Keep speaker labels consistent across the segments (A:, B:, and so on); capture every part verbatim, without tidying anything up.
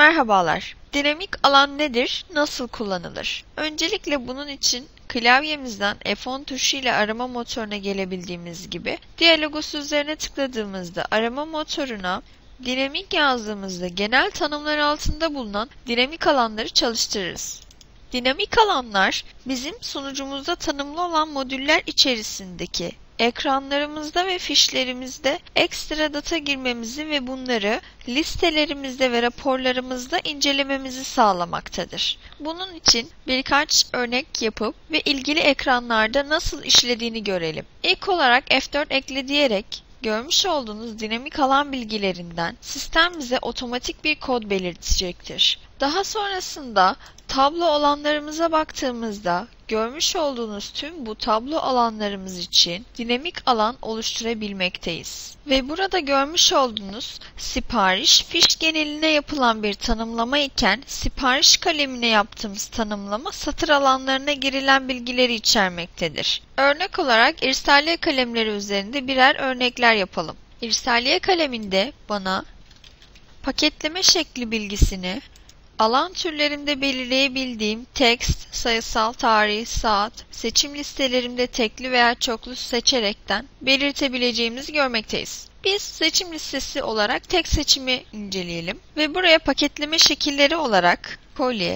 A: Merhabalar. Dinamik alan nedir? Nasıl kullanılır? Öncelikle bunun için klavyemizden F on tuşu ile arama motoruna gelebildiğimiz gibi Dialogos üzerine tıkladığımızda arama motoruna dinamik yazdığımızda genel tanımlar altında bulunan dinamik alanları çalıştırırız. Dinamik alanlar bizim sunucumuzda tanımlı olan modüller içerisindeki ekranlarımızda ve fişlerimizde ekstra data girmemizi ve bunları listelerimizde ve raporlarımızda incelememizi sağlamaktadır. Bunun için birkaç örnek yapıp ve ilgili ekranlarda nasıl işlediğini görelim. İlk olarak F dört ekle diyerek görmüş olduğunuz dinamik alan bilgilerinden sistem bize otomatik bir kod belirtecektir. Daha sonrasında tablo alanlarımıza baktığımızda görmüş olduğunuz tüm bu tablo alanlarımız için dinamik alan oluşturabilmekteyiz. Ve burada görmüş olduğunuz sipariş fiş geneline yapılan bir tanımlama iken sipariş kalemine yaptığımız tanımlama satır alanlarına girilen bilgileri içermektedir. Örnek olarak irsaliye kalemleri üzerinde birer örnekler yapalım. İrsaliye kaleminde bana paketleme şekli bilgisini alan türlerinde belirleyebildiğim text, sayısal, tarih, saat, seçim listelerimde tekli veya çoklu seçerekten belirtebileceğimizi görmekteyiz. Biz seçim listesi olarak tek seçimi inceleyelim ve buraya paketleme şekilleri olarak kolye,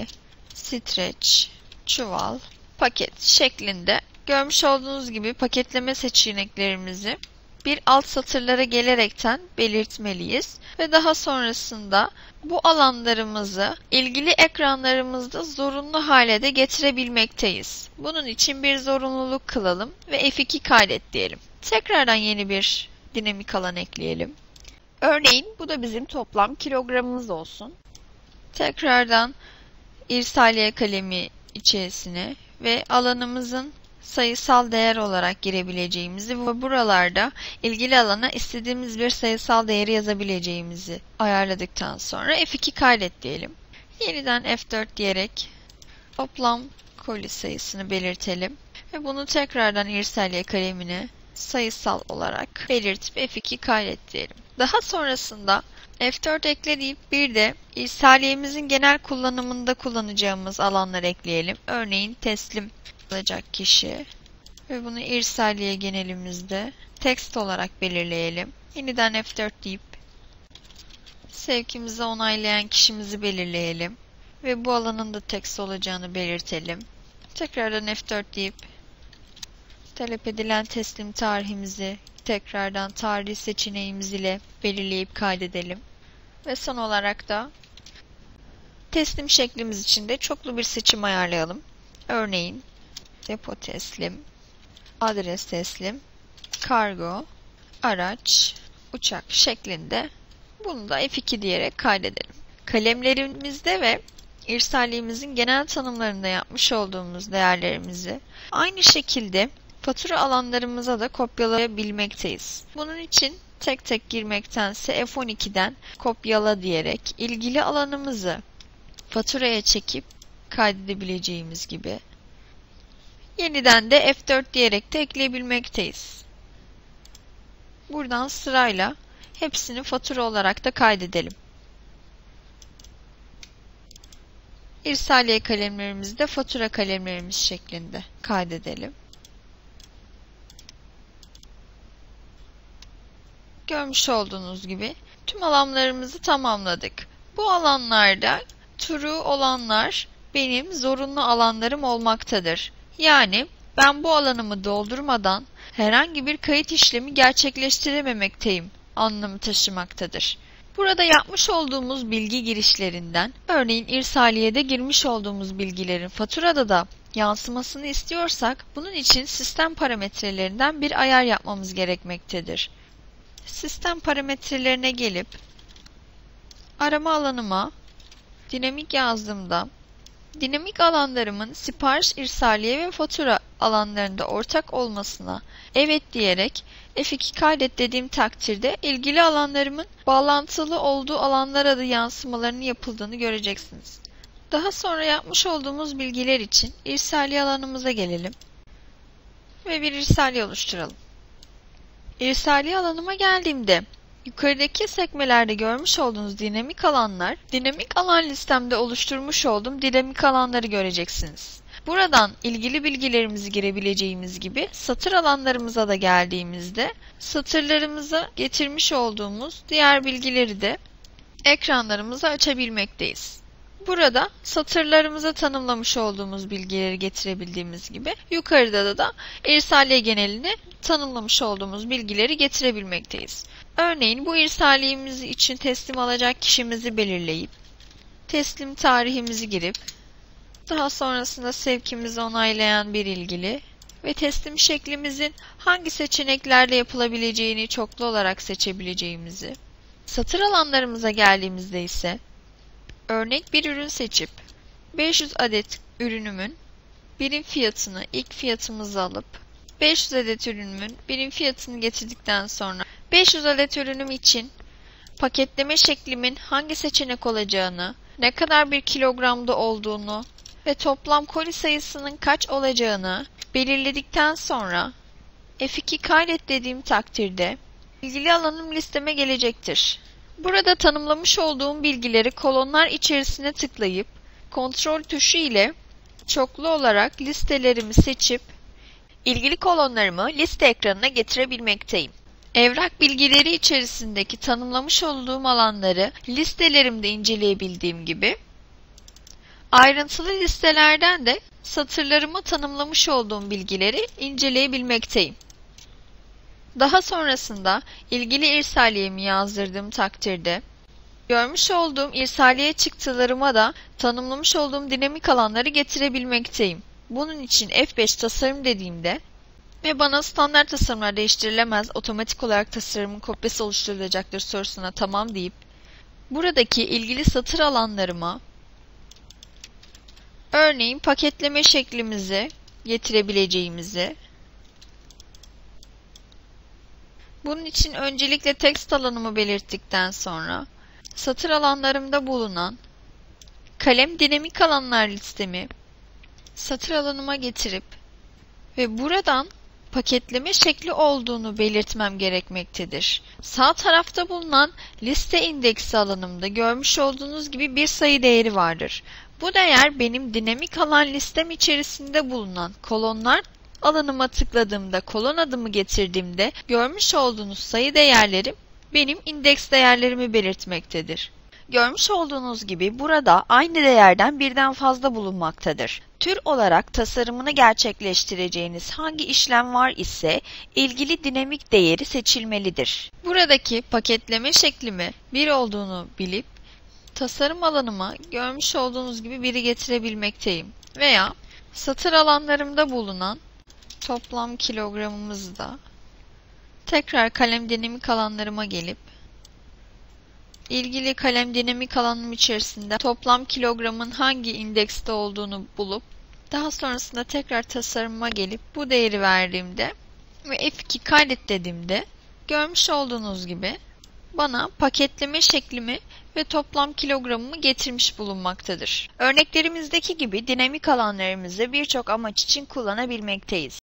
A: streç, çuval, paket şeklinde görmüş olduğunuz gibi paketleme seçeneklerimizi bir alt satırlara gelerekten belirtmeliyiz ve daha sonrasında bu alanlarımızı ilgili ekranlarımızda zorunlu hale de getirebilmekteyiz. Bunun için bir zorunluluk kılalım ve F iki kaydet diyelim. Tekrardan yeni bir dinamik alan ekleyelim. Örneğin bu da bizim toplam kilogramımız olsun. Tekrardan irsaliye kalemi içerisine ve alanımızın sayısal değer olarak girebileceğimizi ve buralarda ilgili alana istediğimiz bir sayısal değeri yazabileceğimizi ayarladıktan sonra F iki kaydet diyelim. Yeniden F dört diyerek toplam koli sayısını belirtelim ve bunu tekrardan irsaliye kalemine sayısal olarak belirtip F iki kaydet diyelim. Daha sonrasında F dört ekle deyip bir de irsaliyemizin genel kullanımında kullanacağımız alanlar ekleyelim. Örneğin teslim alacak kişi ve bunu irsaliye genelimizde text olarak belirleyelim. Yeniden F dört deyip sevkimizi onaylayan kişimizi belirleyelim ve bu alanın da text olacağını belirtelim. Tekrardan F dört deyip talep edilen teslim tarihimizi tekrardan tarih seçeneğimiz ile belirleyip kaydedelim. Ve son olarak da teslim şeklimiz için de çoklu bir seçim ayarlayalım. Örneğin depo teslim, adres teslim, kargo, araç, uçak şeklinde bunu da F iki diyerek kaydedelim. Kalemlerimizde ve irsaliyemizin genel tanımlarında yapmış olduğumuz değerlerimizi aynı şekilde fatura alanlarımıza da kopyalayabilmekteyiz. Bunun için tek tek girmektense F on iki'den kopyala diyerek ilgili alanımızı faturaya çekip kaydedebileceğimiz gibi yeniden de F dört diyerek de ekleyebilmekteyiz. Buradan sırayla hepsini fatura olarak da kaydedelim. İrsaliye kalemlerimizi de fatura kalemlerimiz şeklinde kaydedelim. Görmüş olduğunuz gibi tüm alanlarımızı tamamladık. Bu alanlarda true olanlar benim zorunlu alanlarım olmaktadır. Yani ben bu alanımı doldurmadan herhangi bir kayıt işlemi gerçekleştirememekteyim anlamı taşımaktadır. Burada yapmış olduğumuz bilgi girişlerinden, örneğin irsaliyede girmiş olduğumuz bilgilerin faturada da yansımasını istiyorsak, bunun için sistem parametrelerinden bir ayar yapmamız gerekmektedir. Sistem parametrelerine gelip, arama alanıma dinamik yazdığımda, dinamik alanlarımın sipariş, irsaliye ve fatura alanlarında ortak olmasına evet diyerek F iki kaydet dediğim takdirde ilgili alanlarımın bağlantılı olduğu alanlara da yansımalarının yapıldığını göreceksiniz. Daha sonra yapmış olduğumuz bilgiler için irsaliye alanımıza gelelim ve bir irsaliye oluşturalım. İrsaliye alanıma geldiğimde Yukarıdaki sekmelerde görmüş olduğunuz dinamik alanlar, dinamik alan listemde oluşturmuş olduğum dinamik alanları göreceksiniz. Buradan ilgili bilgilerimizi girebileceğimiz gibi satır alanlarımıza da geldiğimizde satırlarımıza getirmiş olduğumuz diğer bilgileri de ekranlarımıza açabilmekteyiz. Burada satırlarımıza tanımlamış olduğumuz bilgileri getirebildiğimiz gibi yukarıda da, da irsaliye geneline tanımlamış olduğumuz bilgileri getirebilmekteyiz. Örneğin bu irsaliyemiz için teslim alacak kişimizi belirleyip teslim tarihimizi girip daha sonrasında sevkimizi onaylayan bir ilgili ve teslim şeklimizin hangi seçeneklerle yapılabileceğini çoklu olarak seçebileceğimizi, satır alanlarımıza geldiğimizde ise örnek bir ürün seçip beş yüz adet ürünümün birim fiyatını ilk fiyatımıza alıp beş yüz adet ürünümün birim fiyatını getirdikten sonra beş yüz adet ürünüm için paketleme şeklimin hangi seçenek olacağını, ne kadar bir kilogramda olduğunu ve toplam koli sayısının kaç olacağını belirledikten sonra F iki kaydet dediğim takdirde ilgili alanım listeme gelecektir. Burada tanımlamış olduğum bilgileri kolonlar içerisine tıklayıp kontrol tuşu ile çoklu olarak listelerimi seçip ilgili kolonlarımı liste ekranına getirebilmekteyim. Evrak bilgileri içerisindeki tanımlamış olduğum alanları listelerimde inceleyebildiğim gibi ayrıntılı listelerden de satırlarıma tanımlamış olduğum bilgileri inceleyebilmekteyim. Daha sonrasında ilgili irsaliyemi yazdırdığım takdirde görmüş olduğum irsaliye çıktılarıma da tanımlamış olduğum dinamik alanları getirebilmekteyim. Bunun için F beş tasarım dediğimde ve bana standart tasarımlar değiştirilemez, otomatik olarak tasarımın kopyası oluşturulacaktır sorusuna tamam deyip buradaki ilgili satır alanlarıma örneğin paketleme şeklimizi getirebileceğimizi, bunun için öncelikle text alanımı belirttikten sonra satır alanlarımda bulunan kalem dinamik alanlar listemi satır alanıma getirip ve buradan paketleme şekli olduğunu belirtmem gerekmektedir. Sağ tarafta bulunan liste indeksi alanımda görmüş olduğunuz gibi bir sayı değeri vardır. Bu değer benim dinamik alan listem içerisinde bulunan kolonlar alanıma tıkladığımda, kolon adımı getirdiğimde görmüş olduğunuz sayı değerlerim benim indeks değerlerimi belirtmektedir. Görmüş olduğunuz gibi burada aynı değerden birden fazla bulunmaktadır. Tür olarak tasarımını gerçekleştireceğiniz hangi işlem var ise ilgili dinamik değeri seçilmelidir. Buradaki paketleme şeklimi bir olduğunu bilip tasarım alanıma görmüş olduğunuz gibi biri getirebilmekteyim. Veya satır alanlarımda bulunan toplam kilogramımızı da tekrar kalem dinamik alanlarıma gelip ilgili kalem dinamik alanım içerisinde toplam kilogramın hangi indekste olduğunu bulup daha sonrasında tekrar tasarıma gelip bu değeri verdiğimde ve F iki kaydet dediğimde görmüş olduğunuz gibi bana paketleme şeklimi ve toplam kilogramımı getirmiş bulunmaktadır. Örneklerimizdeki gibi dinamik alanlarımızı birçok amaç için kullanabilmekteyiz.